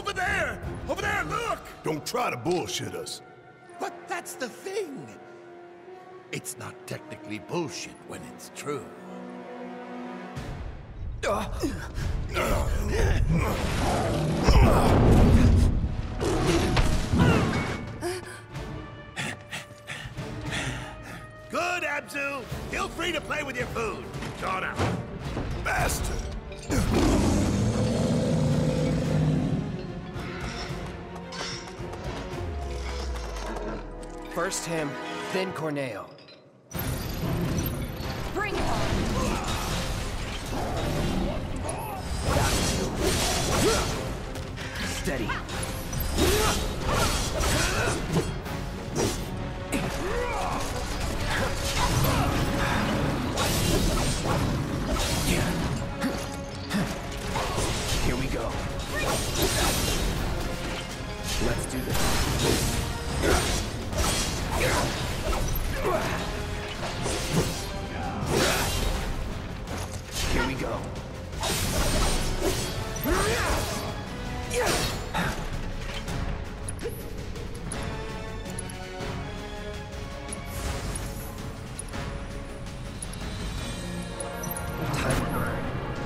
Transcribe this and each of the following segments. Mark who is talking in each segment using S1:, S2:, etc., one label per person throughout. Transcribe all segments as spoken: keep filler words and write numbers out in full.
S1: Over there! Over there, look!
S2: Don't try to bullshit us.
S1: But that's the thing. It's not technically bullshit when it's true. Good, Abzu! Feel free to play with your food. Gone out.
S2: Bastard!
S3: First him, then Corneo.
S4: Bring it on!
S3: Steady. Here we go. Let's do this. Here we go. Time to burn.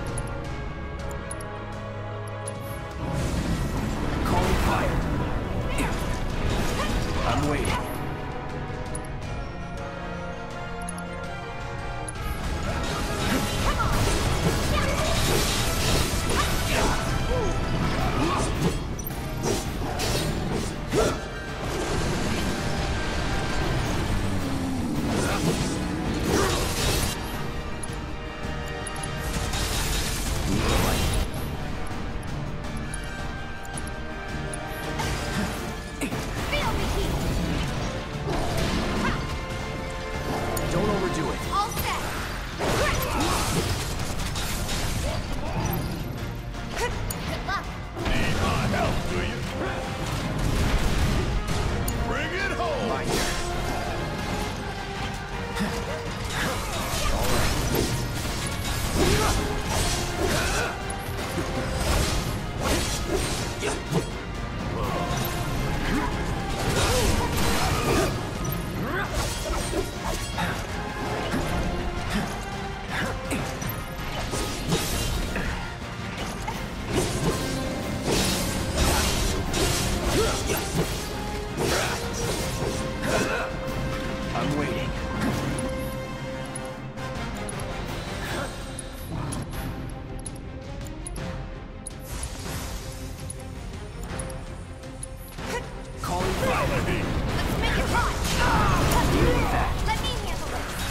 S3: Calling fire. I'm waiting. Don't overdo it.
S4: All set! Good luck!
S1: Need my help, do you? Bring it home!
S3: My turn. All right. I'm waiting. Calling fire.
S4: Let's make it hot! Let me handle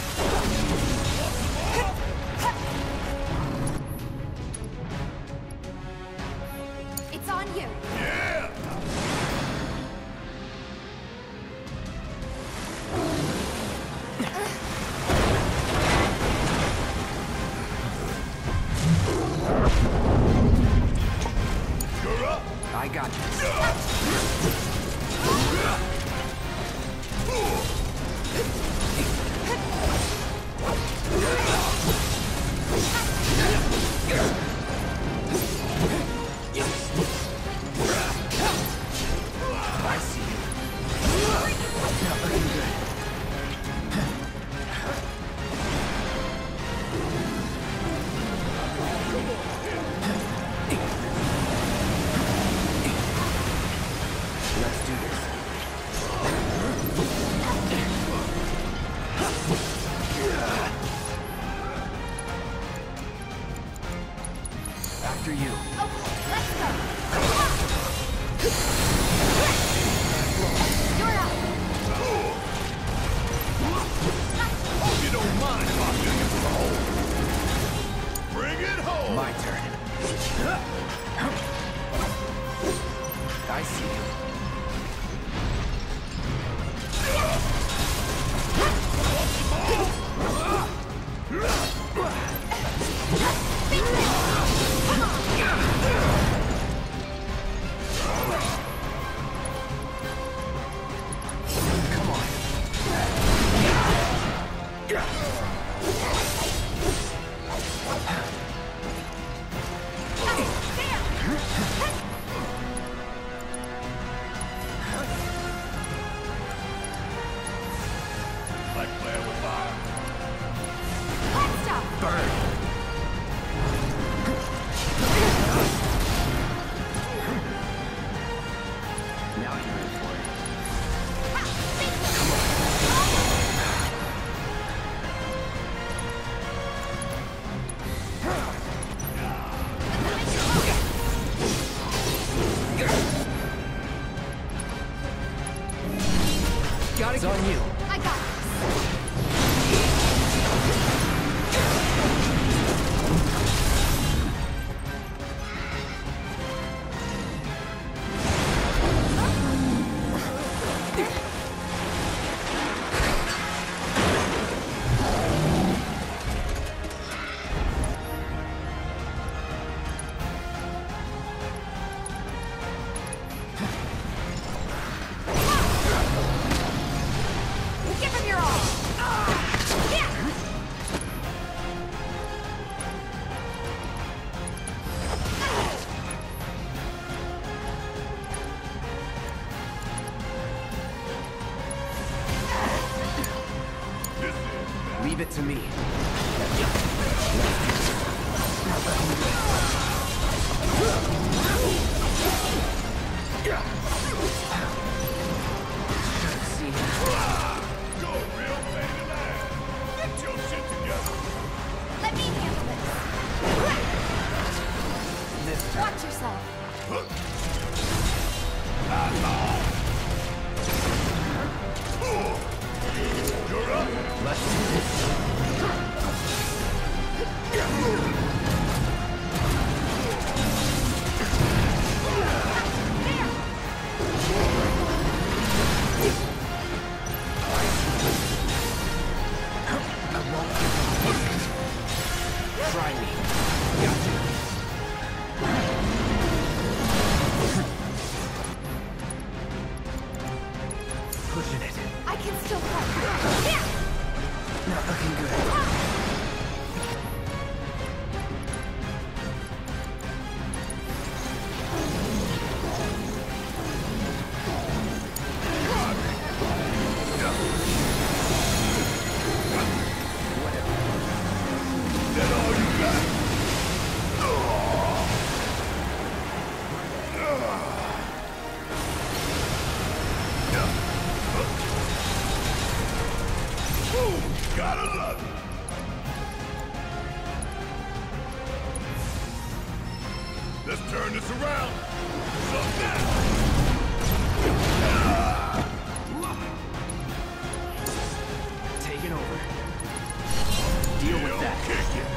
S4: this! It's on you!
S1: Yeah! You're up!
S3: I got you. I see you. Not looking good. Let's do this. After you.
S4: Okay, let's go! You're up!
S1: Hope you don't mind if I'm digging for the hole. Bring it home!
S3: My turn. I see you. Come on. It's on you.
S4: I got this. Give him your all. Yeah.
S3: Leave it to me. See.
S2: Go real pain in the ass. Get your shit together.
S4: Let me handle this.
S3: This time.
S4: Watch yourself.
S2: You're up.
S3: Let's do this. I won't give up. Try me. Got you. Pushing it.
S4: I can still fight. Yeah.
S3: Not looking good.
S2: That all you got? Ooh, gotta love it. Let's turn this around. Suck that.
S3: Taking over. Deal with
S2: He'll
S3: that.
S2: kick it.